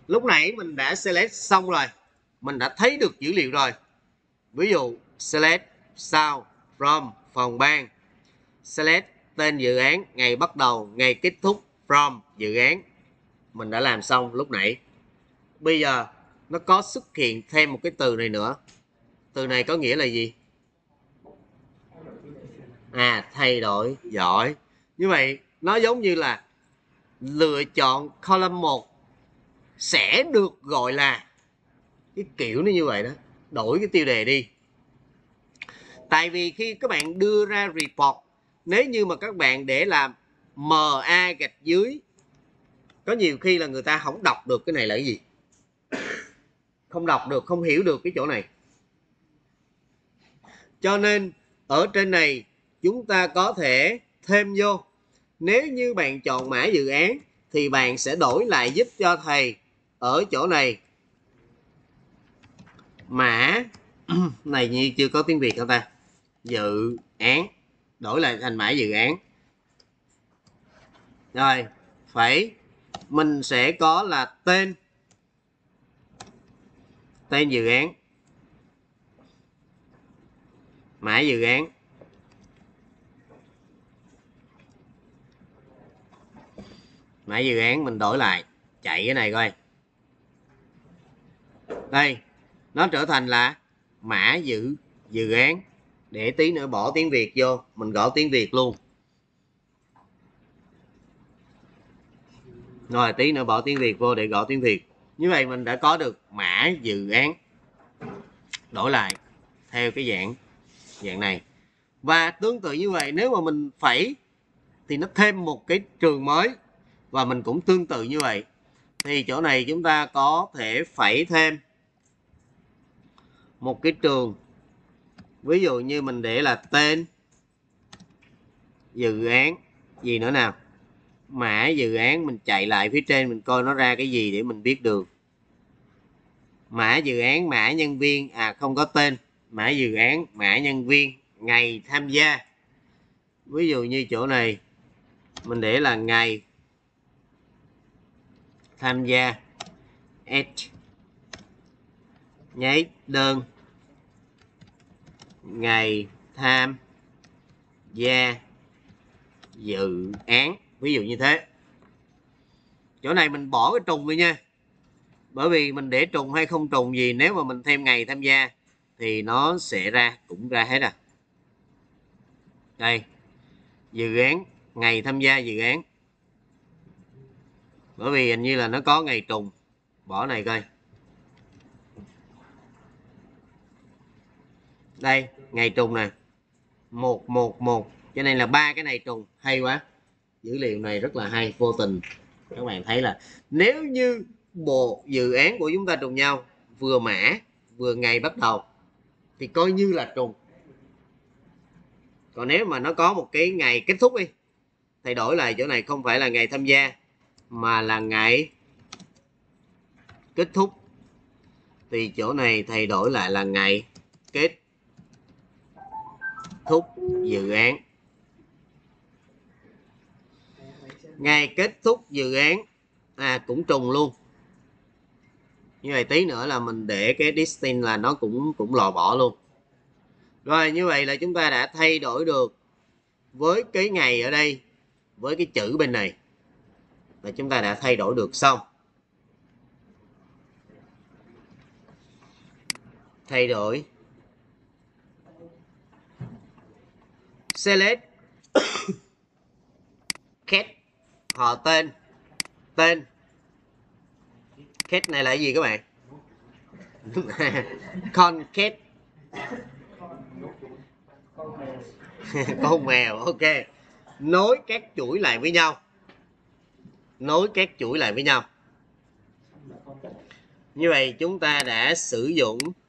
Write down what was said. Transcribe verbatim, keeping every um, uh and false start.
lúc nãy mình đã select xong rồi, mình đã thấy được dữ liệu rồi. Ví dụ select sao from phòng ban, select tên dự án, ngày bắt đầu, ngày kết thúc from dự án. Mình đã làm xong lúc nãy. Bây giờ nó có xuất hiện thêm một cái từ này nữa. Từ này có nghĩa là gì? À, thay đổi, giỏi. Như vậy nó giống như là lựa chọn column một sẽ được gọi là, cái kiểu nó như vậy đó. Đổi cái tiêu đề đi. Tại vì khi các bạn đưa ra report, nếu như mà các bạn để làm em a gạch dưới, có nhiều khi là người ta không đọc được cái này là cái gì. Không đọc được, không hiểu được cái chỗ này. Cho nên ở trên này chúng ta có thể thêm vô. Nếu như bạn chọn mã dự án thì bạn sẽ đổi lại giúp cho thầy ở chỗ này. Mã này như chưa có tiếng Việt không ta? Dự án. Đổi lại thành mã dự án. Rồi, phải mình sẽ có là tên. Tên dự án. Mã dự án. Mã dự án mình đổi lại. Chạy cái này coi. Đây, nó trở thành là mã dự dự án. Để tí nữa bỏ tiếng Việt vô, mình gõ tiếng Việt luôn. Rồi tí nữa bỏ tiếng Việt vô để gõ tiếng Việt. Như vậy mình đã có được mã dự án. Đổi lại theo cái dạng dạng này. Và tương tự như vậy, nếu mà mình phẩy thì nó thêm một cái trường mới. Và mình cũng tương tự như vậy. Thì chỗ này chúng ta có thể phẩy thêm một cái trường. Ví dụ như mình để là tên dự án. Gì nữa nào? Mã dự án, mình chạy lại phía trên mình coi nó ra cái gì để mình biết được. Mã dự án, mã nhân viên, à không có tên. Mã dự án, mã nhân viên, ngày tham gia. Ví dụ như chỗ này mình để là ngày tham gia. Add. Nháy đơn. Ngày tham gia dự án. Ví dụ như thế. Chỗ này mình bỏ cái trùng đi nha. Bởi vì mình để trùng hay không trùng gì, nếu mà mình thêm ngày tham gia thì nó sẽ ra, cũng ra hết à. Đây, dự án, ngày tham gia dự án. Bởi vì hình như là nó có ngày trùng. Bỏ này coi. Đây, ngày trùng nè. một một một. Cho nên là ba cái này trùng. Hay quá. Dữ liệu này rất là hay, vô tình. Các bạn thấy là nếu như bộ dự án của chúng ta trùng nhau, vừa mã, vừa ngày bắt đầu, thì coi như là trùng. Còn nếu mà nó có một cái ngày kết thúc đi, thay đổi lại chỗ này không phải là ngày tham gia, mà là ngày kết thúc. Thì chỗ này thay đổi lại là ngày kết thúc dự án. Ngày kết thúc dự án à cũng trùng luôn. Như vậy tí nữa là mình để cái distinct là nó cũng cũng loại bỏ luôn. Rồi như vậy là chúng ta đã thay đổi được với cái ngày ở đây, với cái chữ bên này là chúng ta đã thay đổi được xong. Thay đổi select cat họ tên tên cat này là cái gì các bạn? Concat. Con mèo. Ok, nối các chuỗi lại với nhau. Nối các chuỗi lại với nhau. Như vậy chúng ta đã sử dụng